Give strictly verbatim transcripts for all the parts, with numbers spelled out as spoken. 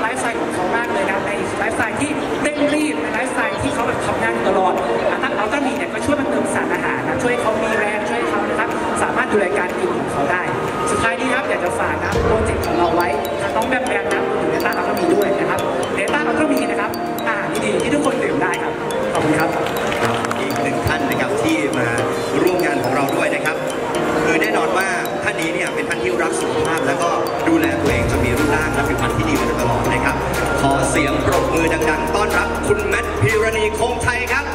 ลฟ์สไตล์ของเขามากเลยนะในไลฟ์สไตล์ที่เร่งรีบในไลฟ์สไตล์ที่เขาแบบทำงานตลอดอัลตร้ามีเนี่ยก็ช่วยมันเติมสารอาหารนะช่วยเขามีแรงช่วยเขานะครับสามารถดูแลการกินของเขาได้สุดท้ายนี้ครับอยากจะฝากนะโปรเจกต์ของเราไว้น้องแบมแบมนะอยู่ในต้าเราก็มีด้วยนะครับในต้าเราก็มีนะครับอาหารดีๆที่ทุกคนดื่มได้ครับขอบคุณครับอีกหนึ่งท่านนะครับที่มาร่วมงานของเราด้วยนะครับคือแน่นอนว่าท่านนี้เนี่ยเป็นท่านที่รักสุขภาพแล้วก็ดูแลตัวเองจนมีรูปร่างและผิวพรรณที่ดีมาตลอดนะครับขอเสียงปรบมือดังๆต้อนรับคุณแมทพีรณีคงไทยครับ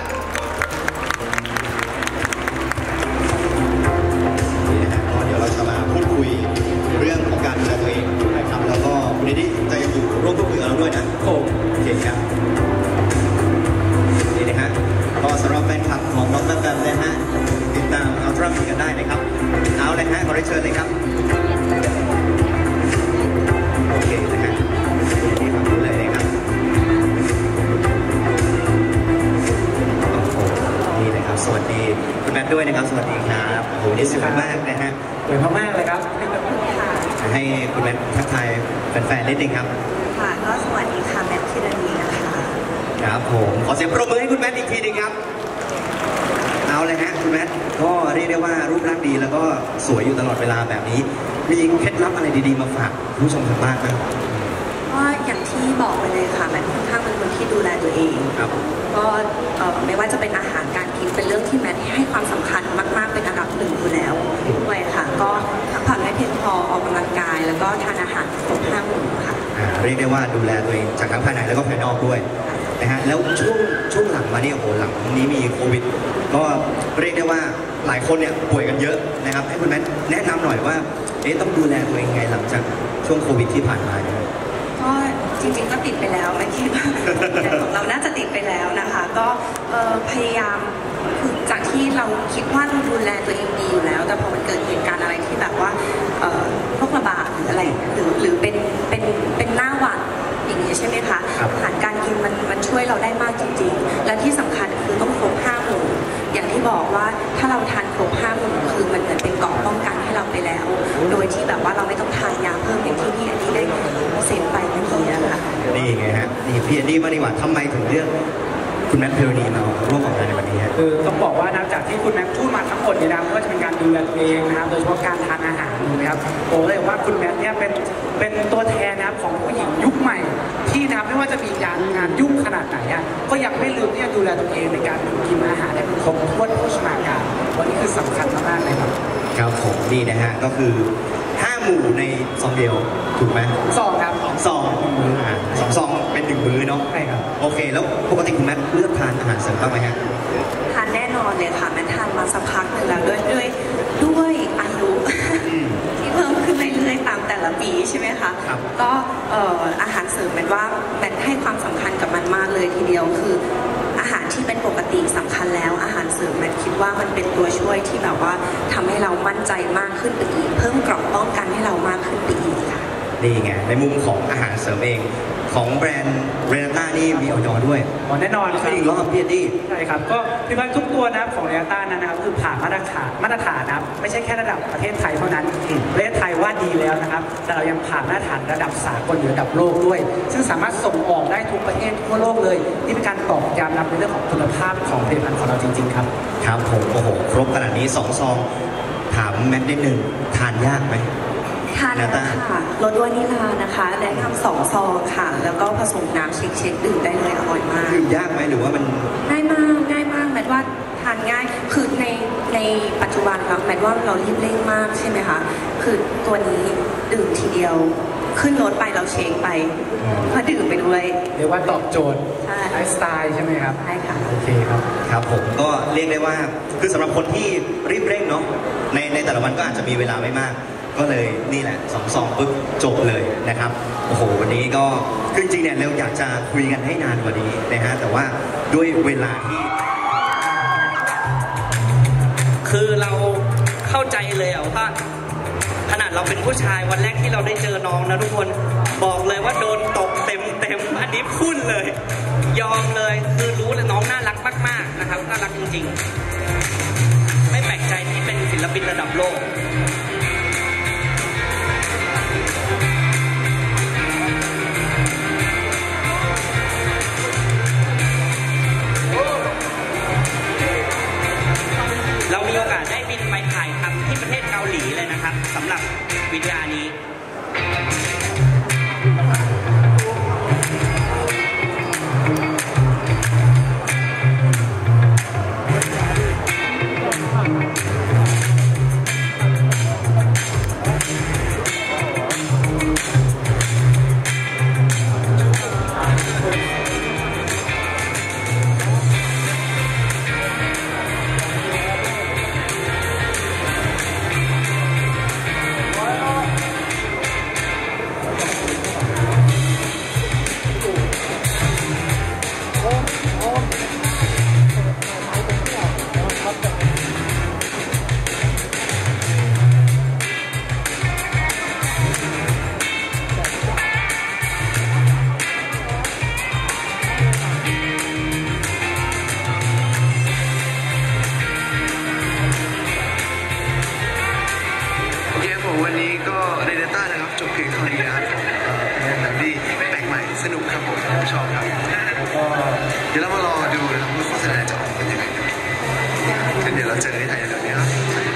นี่นะฮะก็เดี๋ยวเราจะมาพูดคุยเรื่องของการดูแลตัวเองนะครับแล้วก็วันนี้จะยังอยู่ร่วมพูดคุยกับเราด้วยนะโอเคครับนี่นะฮะก็สำหรับแฟนคลับของน้องแบมแบมนะฮะติดตามอัลตร้ามีกันได้นะครับเอาเลยฮะขอได้เชิญเลยครับโอเคนะฮะนี่ฟังดูเลยนะครับนี่นะครับสวัสดีคุณแมทด้วยนะครับสวัสดีครับโอ้โหนี่สวยมากนะฮะสวยมากๆเลยครับให้คุณแมททักทายแฟนๆนิดนึงครับค่ะก็สวัสดีค่ะแมทพีรณีนะคะครับผมขอเสียงปรบมือให้คุณแมทอีกทีนึงครับเอาเลยฮะคุณแมทก็เรียกได้ว่ารูปร่างดีแล้วก็สวยอยู่ตลอดเวลาแบบนี้มีเคล็ดลับอะไรดีๆมาฝากผู้ชมทางบ้านนะก็อย่างที่บอกไปเลยค่ะแมทค่อนข้างเป็นคนที่ดูแลตัวเองครับก็ไม่ว่าจะเป็นอาหารการกินเป็นเรื่องที่แมทให้ความสำคัญมากๆเป็นอันดับหนึ่งอยู่แล้วด้วยค่ะก็พักผ่อนให้เพียงพอออกกำลังกายแล้วก็ทานอาหารครบห้าหมู่ค่ะเรียกได้ว่าดูแลตัวเองจากทั้งภายในแล้วก็ภายนอกด้วยนะฮะแล้วช่วงช่วงหลังมาเนี่ยโอ้โหหลังนี้มีโควิดก็เรียกได้ว่าหลายคนเนี่ยป่วยกันเยอะนะครับให้คุณแม่แนะนำหน่อยว่าเอ๊ะต้องดูแลตัวเองไงหลังจากช่วงโควิดที่ผ่านมาเนี่ยก็จริงๆก็ติดไปแล้วไม่คิดว่าของเราน่าจะติดไปแล้วนะคะก็พยายามคือจากที่เราคิดว่าเราดูแลตัวเองดีอยู่แล้วแต่พอมันเกิดเหตุการณ์อะไรที่แบบว่าโรคระบาดหรืออะไรหรือหรือเป็นเป็นเป็นหน้าหวัดอย่างนี้ใช่ไหมคะอาหารการกินมันมันช่วยเราได้มากจริงๆและที่สำคัญคือต้องครบห้าหมู่อย่างที่บอกว่าถ้าเราทานครบห้าหมู่คือมันเหมือนเป็นเกราะป้องกันให้เราไปแล้วโดยที่แบบว่าเราไม่ต้องทานยาเพิ่มอย่างที่พี่แอนดี้ได้เซ็นไปเมื่อกี้นะคะนี่ไงฮะนี่พี่แอนดี้มาดีกว่าทำไมถึงเลือกคุณแมทพีรณีมาร่วมออกงานในวันนี้คือต้องบอกว่านับจากที่คุณแมทพูดมาทั้งหมดเนี่ยนะก็จะเป็นการดูแลตัวเองนะครับโดยเฉพาะการทานอาหารนะครับโอ้เลยว่าคุณแมทเนี่ยเป็นเป็นตัวแทนนะครับของผู้หญิงยุคใหม่ที่นะครับไม่ว่าจะมีงานงานยุ่งขนาดไหนอ่ะก็ยังไม่ลืมที่จะดูแลตัวเองในการกินอาหารให้มันครบถ้วนโภชนาการวันนี้คือสำคัญมากๆเลยครับครับผมนี่นะฮะก็คือห้าหมู่ในซองเดียวถูกไหมซองครับซองมื้ออ่าสองซองเป็นหนึ่งมื้อเนาะใช่ครับโอเคแล้วปกติคุณแม่เลือกทานอาหารเสริมบ้างไหมฮะทานแน่นอนเลยค่ะแม่ทานมาสักพักหนึ่งแล้วด้วยด้วยด้วยอายุที่เพิ่มขึ้นเรื่อยๆตามแต่ละปีใช่ไหมคะก็อาหารเสริมแม่ว่าแม่ให้ความสำคัญกับมันมากเลยทีเดียวคืออาหารที่เป็นปกติสำคัญแล้วอาหารเสริมแม่คิดว่ามันเป็นตัวช่วยที่แบบว่าทำให้เรามั่นใจมากขึ้นไปอีกเพิ่มเกราะป้องกันให้เรามากขึ้นไปอีกค่ะนี่ไงในมุมของอาหารเสริมเองของแบรนด์เรนาต้านี่มีออยด้วยอ๋อแน่นอนครับอีกรอบพี่แอนดี้ใช่ครับก็พี่พันทุกตัวนะครับของเรนาต้านะครับคือผ่านมาตรฐานมาตรฐานนะครับไม่ใช่แค่ระดับประเทศไทยเท่านั้นประเทศไทยว่าดีแล้วนะครับแต่เรายังผ่านมาตรฐานระดับสากลระดับโลกด้วยซึ่งสามารถส่งออกได้ทุกประเทศทั่วโลกเลยนี่เป็นการตอกย้ำในเรื่องของคุณภาพของผลิตภัณฑ์ของเราจริงๆครับครับผมโอ้โหครบขนาดนี้สองซองถามแมทนิดนึงทานยากไหมทานค่ะรสวานิลานะคะแนะนำสองซองค่ะแล้วก็ผสมน้ำเช็คเช็คดื่มได้เลยอร่อยมากดื่มยากไหมหรือว่ามันง่ายมากง่ายมากแมทว่าทานง่ายคือในในปัจจุบันเราแมทว่าเรารีบเร่งมากใช่ไหมคะคือตัวนี้ดื่มทีเดียวขึ้นรถไปเราเช็คไปพอดื่มไปด้วยเรียกว่าตอบโจทย์ไลฟ์สไตล์ใช่ไหมครับใช่ค่ะโอเคครับครับผมก็เรียกได้ว่าคือสำหรับคนที่รีบเร่งเนาะในในแต่ละวันก็อาจจะมีเวลาไม่มากก็เลยนี่แหละสองซองปุ๊บจบเลยนะครับโอ้โหวันนี้ก็คือจริงๆเนี่ยเราอยากจะคุยกันให้นานกว่านี้นะฮะแต่ว่าด้วยเวลาที่คือเราเข้าใจเลยอ่ะว่าขนาดเราเป็นผู้ชายวันแรกที่เราได้เจอน้องนะทุกคนบอกเลยว่าโดนตกเต็มเต็มอันนี้พูดเลยยอมเลยคือรู้เลยน้องน่ารักมากๆนะครับน่ารักจริงๆไม่แปลกใจที่เป็นศิลปินระดับโลกนะครับสำหรับวิทยานี้วันนี้ก็เรเดต้านะครับจบเพียงเท่านี้นะครับเป็นหนังที่แปลกใหม่สนุกครับผมชอบครับแล้วก็เดี๋ยวเรามารอดูนะครับว่าโฆษณาจะออกเป็นยังไงกันเดี๋ยวเราเจอในไทยเดี๋ยวนี้ครับ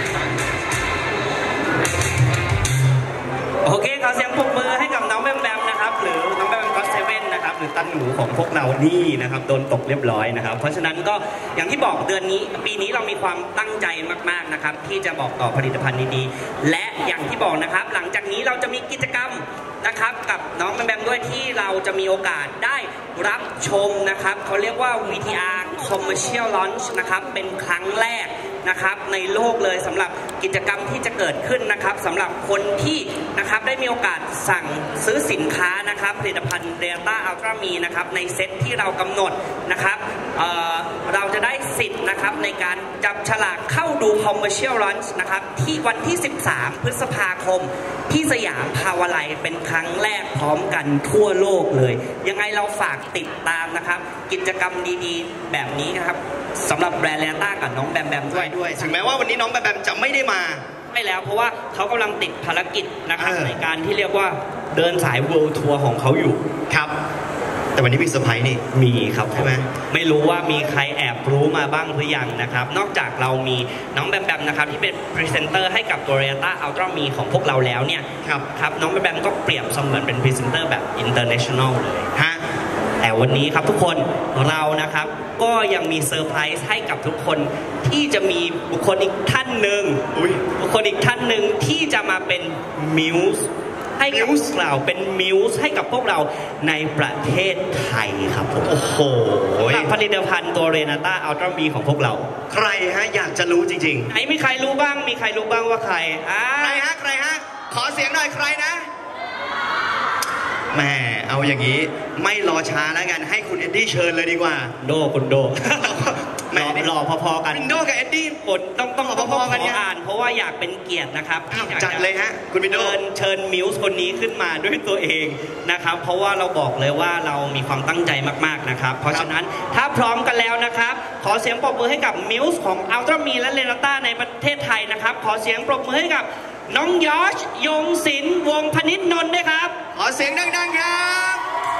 โอเคขอเสียงปรบมือให้กับน้องแบมแบมนะครับหรือน้องแบมแบมก็เซเว่นนะครับหรือตันหนูของพวกเรานี่นะครับโดนตกเรียบร้อยนะครับเพราะฉะนั้นก็อย่างที่บอกเดือนนี้ปีนี้เรามีความตั้งใจมากๆนะครับที่จะบอกต่อผลิตภัณฑ์ดีๆและอย่างที่บอกนะครับหลังจากนี้เราจะมีกิจกรรมนะครับกับน้องแบมแบมด้วยที่เราจะมีโอกาสได้รับชมนะครับเขาเรียกว่า วี ที อาร์ Commercial Launch นะครับเป็นครั้งแรกนะครับในโลกเลยสำหรับกิจกรรมที่จะเกิดขึ้นนะครับสำหรับคนที่นะครับได้มีโอกาสสั่งซื้อสินค้านะครับผลิตภัณฑ์เรต้าอัลตร้ามีนะครับในเซตที่เรากำหนดนะครับเอ่อเราจะได้สิทธิ์นะครับในการจับฉลากเข้าดู Commercial Launch นะครับที่วันที่สิบสามพฤษภาคมที่สยามภาวไลย์เป็นครั้งแรกพร้อมกันทั่วโลกเลยยังไงเราฝากติดตามนะครับกิจกรรมดีๆแบบนี้นะครับสำหรับแบรนด์เรต้ากับน้องแบมแบมด้วยด้วยถึงแม้ว่าวันนี้น้องแบมแบมจะไม่ได้มาไม่แล้วเพราะว่าเขากำลังติดภารกิจนะครับในการที่เรียกว่าเดินสาย World Tour ของเขาอยู่ครับแต่วันนี้มีเซอร์ไพรส์นี่มีครับใช่ไหมไม่รู้ว่ามีใครแอบรู้มาบ้างหรือยังนะครับนอกจากเรามีน้องแบมแบมนะครับที่เป็นพรีเซนเตอร์ให้กับตัว Reta Ultra Mi ของพวกเราแล้วเนี่ยครับครับน้องแบมแบมก็เปรียบเสมือนเป็นพรีเซนเตอร์แบบ international เลยฮะแต่วันนี้ครับทุกคนเรานะครับก็ยังมีเซอร์ไพรส์ให้กับทุกคนที่จะมีบุคคลอีกท่านหนึ่งบุคคลอีกท่านหนึ่งที่จะมาเป็นมิวส์ให้กับเราเป็นมิวส์ให้กับพวกเราในประเทศไทยครับผมโอ้โหผลิตภัณฑ์ตัว Reta Ultra Mi ของพวกเราใครฮะอยากจะรู้จริงๆไหนมีใครรู้บ้างมีใครรู้บ้างว่าใครใครฮะใครฮะขอเสียงหน่อยใครนะแม่เอาอย่างนี้ไม่รอช้าแล้วกันให้คุณเอ็ดดี้เชิญเลยดีกว่าโดคุณโดแม่รอพอๆกันวินโดกับเอ็ดดี้อดต้องต้องพอๆกันอ่านเพราะว่าอยากเป็นเกียรตินะครับจัดเลยฮะคุณวินโดเชิญเชิญมิวส์คนนี้ขึ้นมาด้วยตัวเองนะครับเพราะว่าเราบอกเลยว่าเรามีความตั้งใจมากๆนะครับเพราะฉะนั้นถ้าพร้อมกันแล้วนะครับขอเสียงปรบมือให้กับมิวส์ของอัลตร้ามีและเรต้าในประเทศไทยนะครับขอเสียงปรบมือให้กับน้องยอชยงศิลป์วงพนิษฐ์นนท์ด้วยครับขอเสียงดังๆครับ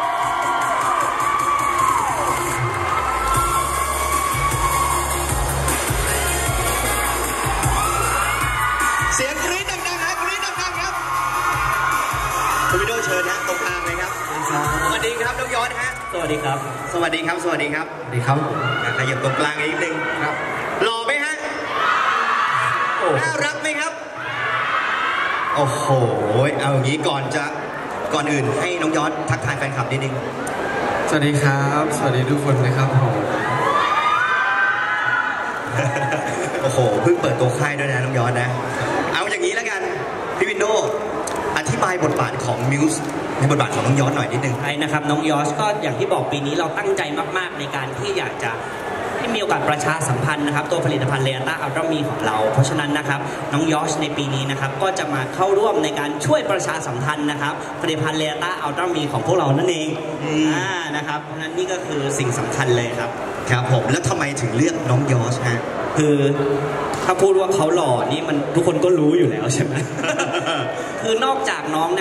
เสียงกรี๊ดดังๆนะกรี๊ดดังๆครับคุณวิโดเชิญนะตรงกลางเลยครับสวัสดีครับน้องยอชฮะสวัสดีครับสวัสดีครับสวัสดีครับสวัสดีครับขยับตรงกลางนิดนึงครับหล่อไหมฮะน่ารักไหมครับโอ้โหเอาอย่างนี้ก่อนจะก่อนอื่นให้น้องยอชทักทายแฟนคลับนิดนึงสวัสดีครับสวัสดีทุกคนนะครับผมโอ้โหเพิ่งเปิดตัวค่ายด้วยนะน้องยอชนะเอาอย่างนี้แล้วกันพี่วินโดอธิบายบทบาทของมิวส์ในบทบาทของน้องยอชหน่อยนิดนึงใช่นะครับน้องยอชก็อย่างที่บอกปีนี้เราตั้งใจมากๆในการที่อยากจะให้มีโอกาสประชาสัมพันธ์นะครับตัวผลิตภัณฑ์ Reta Ultra Mi ของเราเพราะฉะนั้นนะครับน้องยอชในปีนี้นะครับก็จะมาเข้าร่วมในการช่วยประชาสัมพันธ์นะครับผลิตภัณฑ์ Reta Ultra Mi ของพวกเรานั่นเองอ่านะครับเพราะฉะนั้นนี่ก็คือสิ่งสำคัญเลยครับครับผมแล้วทำไมถึงเลือกน้องยอชฮะคือถ้าพูดว่าเขาหล่อนี่มันทุกคนก็รู้อยู่แล้วใช่ไหม คือนอกจากน้องนะครับ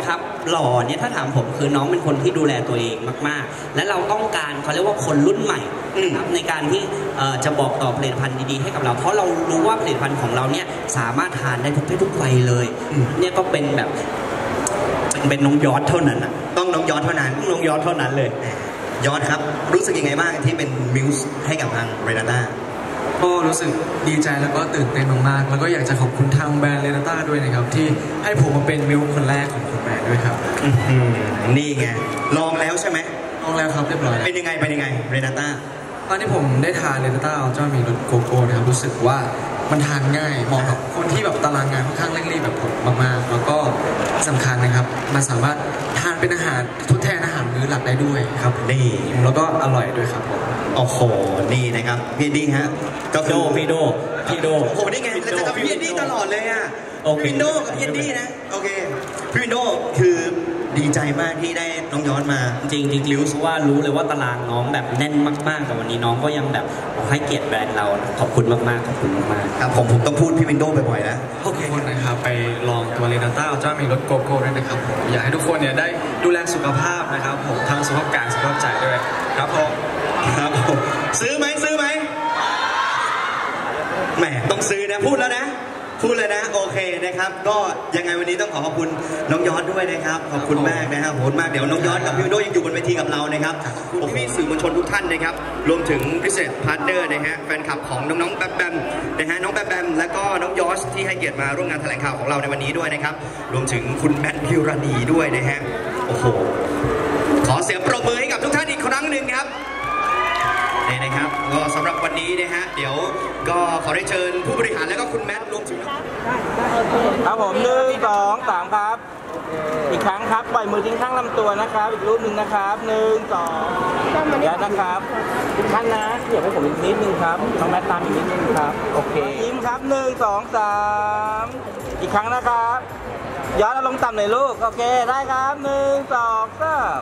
หล่อเนี่ยถ้าถามผมคือน้องเป็นคนที่ดูแลตัวเองมากๆและเราต้องการเขาเรียกว่าคนรุ่นใหม่นะครับในการที่จะบอกต่อผลิตภัณฑ์ดีๆให้กับเราเพราะเรารู้ว่าผลิตภัณฑ์ของเราเนี่ยสามารถทานได้ทุกเพศทุกวัยเลยเนี่ยก็เป็นแบบเป็นน้องยอดเท่านั้นนะต้องน้องยอดเท่านั้นน้องยอดเท่านั้นเลยยอดครับรู้สึกยังไงบ้างที่เป็นมิวส์ให้กับทางเรนาต้าก็รู้สึกดีใจแล้วก็ตื่นเต้นมากๆแล้วก็อยากจะขอบคุณทางแบรนด์เรนาต้าด้วยนะครับที่ให้ผมมาเป็นมิวส์คนแรกของคุณแบรนด์ด้วยครับนี่ไงลองแล้วใช่ไหมลองแล้วครับเรียบร้อยเป็นยังไงเป็นยังไงเรนาต้าตอนที่ผมได้ทานเรนาต้าอัลตร้ามีรสโกโก้นะครับรู้สึกว่ามันทานง่ายเหมาะกับคนที่แบบตารางงานค่อนข้างเร่งรีบแบบผมมากๆแล้วก็สำคัญนะครับมันสามารถทานเป็นอาหารทดแทนอาหารมื้อหลักได้ด้วยครับนี่แล้วก็อร่อยด้วยครับผมโอ้โหนี่นะครับพี่ดี้ฮะก็คือพี่โดพี่โดโอ้โหนี่ไงเราจะกับพี่ดี้ตลอดเลยอ่ะพี่วินโดกับพี่ดี้นะโอเคพี่วินโดคือดีใจมากที่ได้น้องย้อนมาจริงจริงรู้สึกว่ารู้เลยว่าตารางน้องแบบแน่นมากๆแต่วันนี้น้องก็ยังแบบให้เกียรติแบรนด์เราขอบคุณมากๆขอบคุณมากๆครับผมผมต้องพูดพี่วินโดบ่อยๆนะโอเคคนนะครับไปลองตัวเรนาต้าอัลตร้ามีรสโกโก้ด้วยนะครับผมอยากให้ทุกคนเนี่ยได้ดูแลสุขภาพนะครับผมทั้งสุขภาพกายสุขภาพใจด้วยครับผมครับผมซื้อไหมซื้อไหมแหมต้องซื้อนะพูดแล้วนะพูดเลยนะโอเคนะครับก็ยังไงวันนี้ต้องขอขอบคุณน้องยอดด้วยนะครับขอบคุณมากนะครับขอบคุณมากเดี๋ยวน้องยอดกับพี่วินโดยังอยู่บนเวทีกับเรานะครับผมพี่สื่อมวลชนทุกท่านนะครับรวมถึงพิเศษพาร์ทเนอร์นะฮะแฟนคลับของน้องๆแบมแบมนะฮะน้องแบมแบมและก็น้องยอชที่ให้เกียรติมาร่วมงานแถลงข่าวของเราในวันนี้ด้วยนะครับรวมถึงคุณแมทพิวรานีด้วยนะฮะโอ้โหขอเสียงปรบมือให้กับทุกท่านอีกครั้งหนึ่งครับนี่นะครับก็สำหรับวันนี้นะฮะเดี๋ยวก็ขอได้เชิญผู้บริหารและก็คุณแมทรวมถึงครับผมหนึ่งสองสามครับอีกครั้งครับปล่อยมือทิ้งข้างลำตัวนะครับอีกรูปหนึ่งนะครับหนึ่งสองเดี๋ยวนะครับทุกท่านนะเดี๋ยวให้ผมอีกนิดนึงครับต้องแมทตามอีกนิดนึงครับโอเคยิ้มครับหนึ่งสองสามอีกครั้งนะครับย้อนลงต่ำหน่อยลูกโอเคได้ครับหนึ่งสองสาม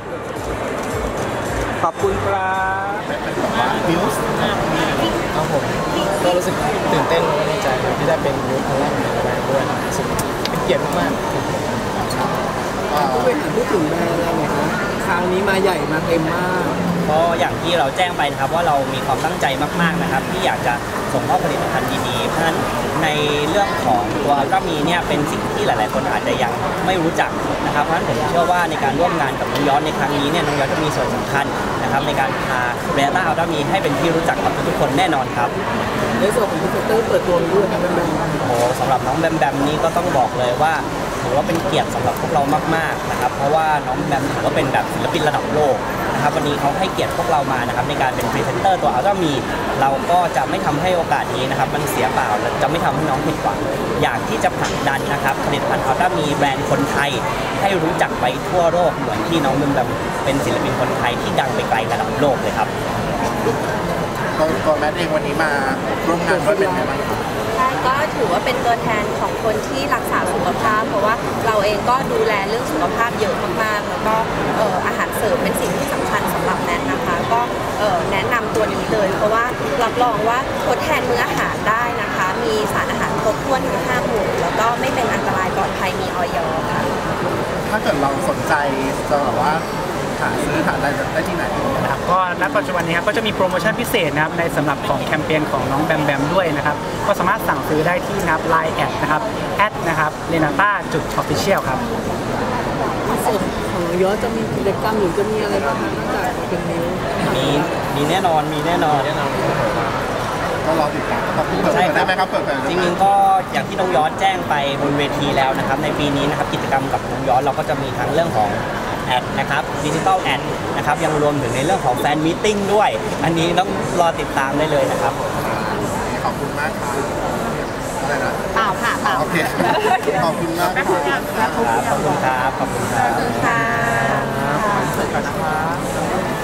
ขอบคุณครับมิวส์ครับผมก็รู้สึกตื่นเต้นและดีใจที่ได้เป็นมิวส์คนแรกในแบรนด์ด้วยรู้สึกเป็นเกียรติมากๆผู้บริหารพูดถึงแบรนด์อะไรไงคะคราวนี้มาใหญ่มาเต็มมากก็อย่างที่เราแจ้งไปนะครับว่าเรามีความตั้งใจมากๆนะครับที่อยากจะส่งมอบผลิตภัณฑ์ดีๆเพราะฉะนั้นในเรื่องของตัวอัลตร้ามีเนี่ยเป็นสิ่งที่หลายๆคนอาจจะยังไม่รู้จักนะครับเพราะฉะนั้นผมเชื่อว่าในการร่วมงานกับน้องย้อนในครั้งนี้เนี่ยน้องย้อนจะมีส่วนสำคัญนะครับในการพาเรนาต้าอัลตร้ามีให้เป็นที่รู้จักกับทุกคนแน่นอนครับในส่วนของพรีเซนเตอร์เปิดตัวด้วยนะแบมแบมโอ้สำหรับน้องแบมแบมนี้ก็ต้องบอกเลยว่าถือว่าเป็นเกียรติสำหรับพวกเรามากๆนะครับเพราะว่าน้องแบมถือว่าเป็นแบบศิลปินระดับโลกนะครับวันนี้เขาให้เกียรติพวกเรามานะครับในการเป็นพรีเซนเตอร์ตัวอัลตร้ามีเราก็จะไม่ทำให้โอกาสนี้นะครับมันเสียเปล่าและจะไม่ทำให้น้องผิดหวังอยากที่จะผลักดันนะครับผลิตภัณฑ์อัลตร้ามีแบรนด์คนไทยให้รู้จักไปทั่วโลกเหมือนที่น้องแบมแบมเป็นศิลปินคนไทยที่ดังไปไกลระดับโลกเลยครับตัวแมทเองวันนี้มาร่วมงานด้วยเป็นไงบ้างก็ถือว่าเป็นตัวแทนของคนที่รักษาสุขภาพเพราะว่าเราเองก็ดูแลเรื่องสุขภาพเยอะมากๆแล้วก็อาหารเสริมเป็นสิ่งที่สำคัญสำหรับแนทนะคะก็แนะนำตัวนี้เลยเพราะว่ารับรองว่าทดแทนมื้ออาหารได้นะคะมีสารอาหารครบถ้วนถึงห้าหมู่แล้วก็ไม่เป็นอันตรายปลอดภัยมีออยค่ะถ้าเกิดเราสนใจจะแบบว่าหาซื้อหาได้ได้ที่ไหนนะครับก็ณปัจจุบันนี้ครับก็จะมีโปรโมชั่นพิเศษนะครับในสำหรับของแคมเปญของน้องแบมแบมด้วยนะครับก็สามารถสั่งซื้อได้ที่นับไลน์แอดนะครับแอดนะครับเรนาต้าจุดออฟฟิเชียลครับส่วนของย้อนจะมีกิจกรรมหรือจะมีอะไรบ้างนอกจากเป็นนี้มีมีแน่นอนมีแน่นอนก็รอติดตามครับใช่ได้ไหมครับเปิดจริงๆก็อย่างที่น้องย้อนแจ้งไปบนเวทีแล้วนะครับในปีนี้นะครับกิจกรรมกับน้องย้อนเราก็จะมีทั้งเรื่องของแอดนะครับดิจิตอลแอดนะครับยังรวมถึงในเรื่องของแฟนมีตติ้งด้วยอันนี้ต้องรอติดตามได้เลยนะครับขอบคุณมากครับอะไรนะเปล่าค่ะเปล่าโอเคขอบคุณมากครับขอบคุณครับขอบคุณครับขอบคุณค่ะ